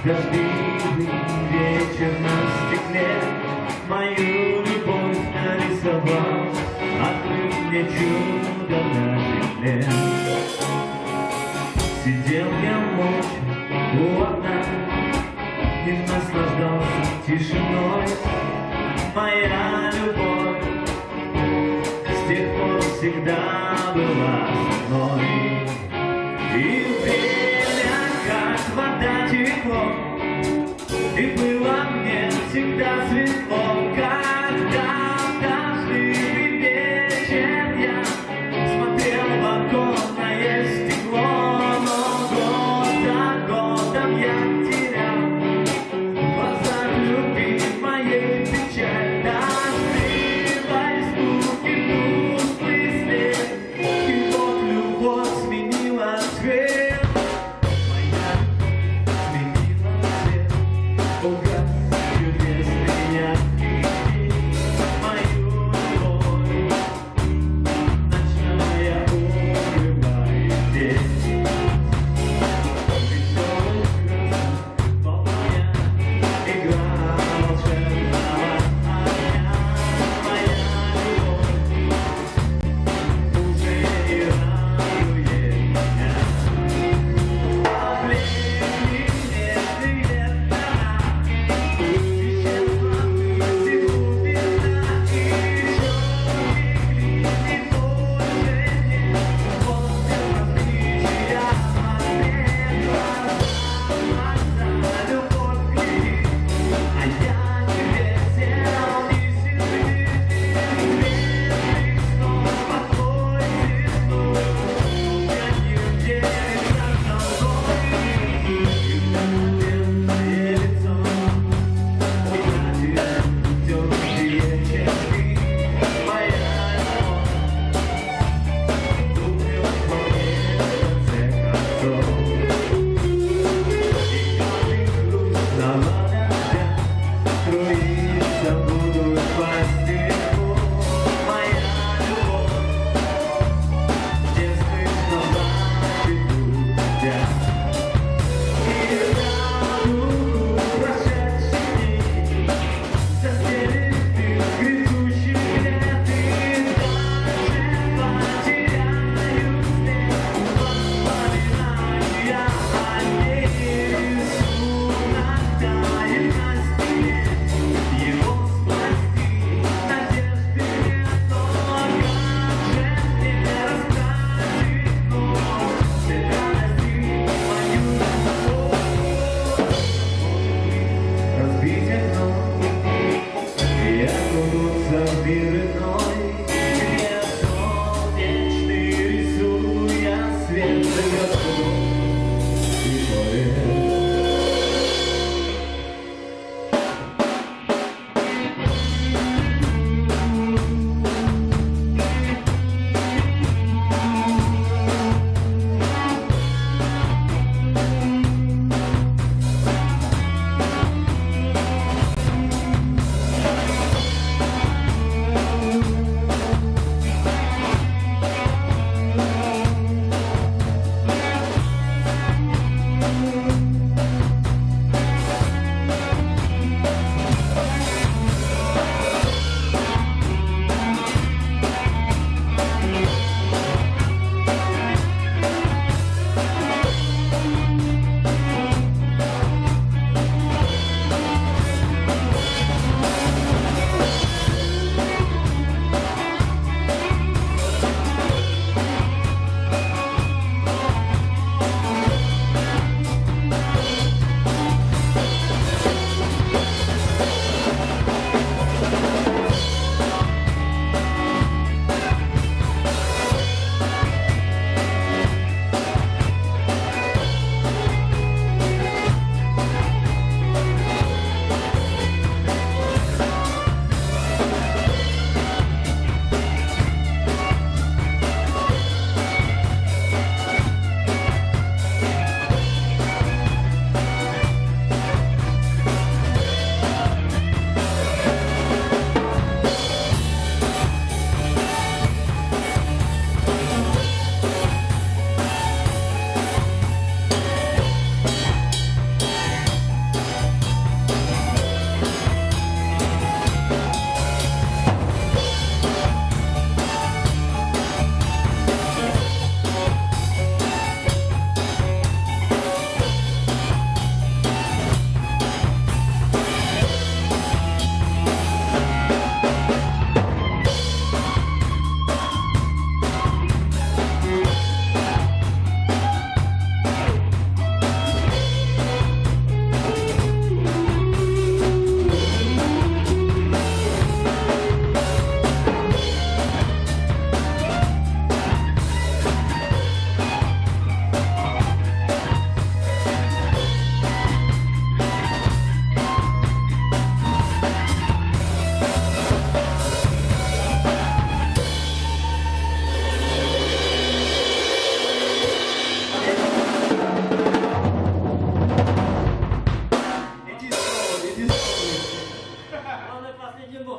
Дождливый вечер на стекле мою любовь нарисовал, открыв мне чудо на земле. Сидел я молча у окна и наслаждался тишиной. Моя любовь с тех пор всегда была со мной. И время, как вода, текло, и было мне всегда светло, когда в дождливый вечер я смотрел в оконное стекло. Но год за годом я терял в глазах любимой печаль. Дождливой скуки тусклый свет, и вот любовь сменила цвет.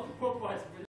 мог попасть, блядь.